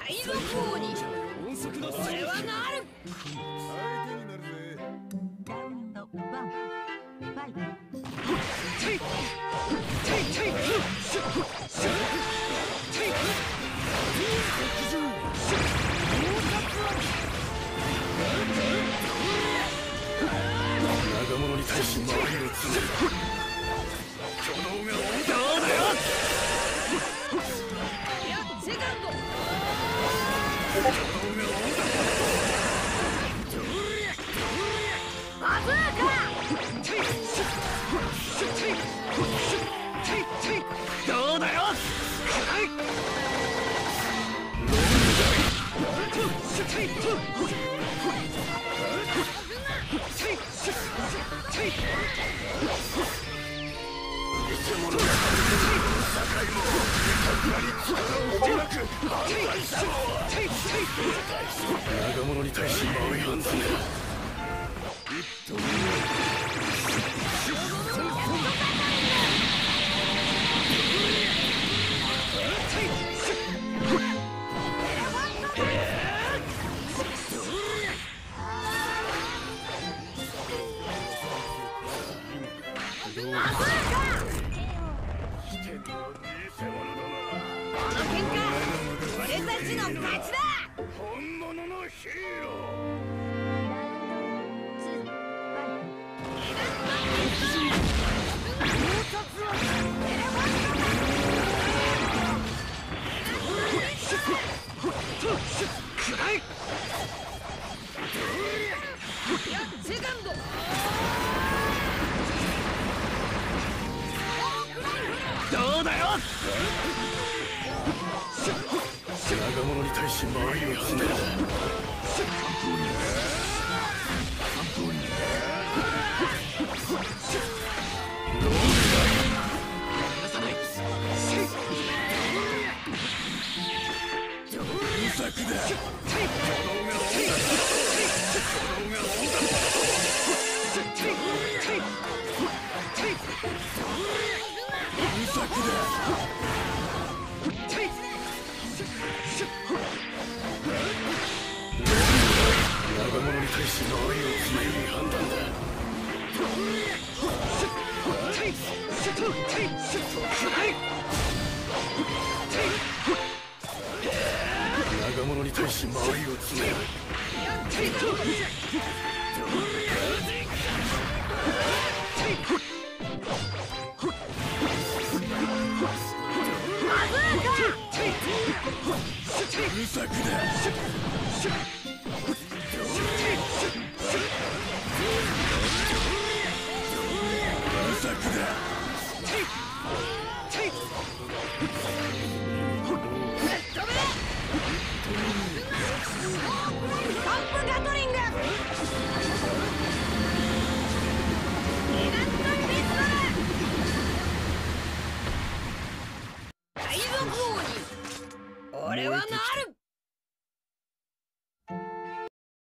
海賊王に俺はなる。 ラウンド1ファイト。 長物に対し周りを詰める挙動がどうだよ。 いやセカンドバズーカ。 どうだよ。長物に対し周りを詰める俺たちの勝ちだ。 本物のヒーロー。 セカンドどうだよ。長物に対し周りを詰める長物に対し周りを詰める判断だ。長物に対し周りを詰める無策だ。 パンプガトリング。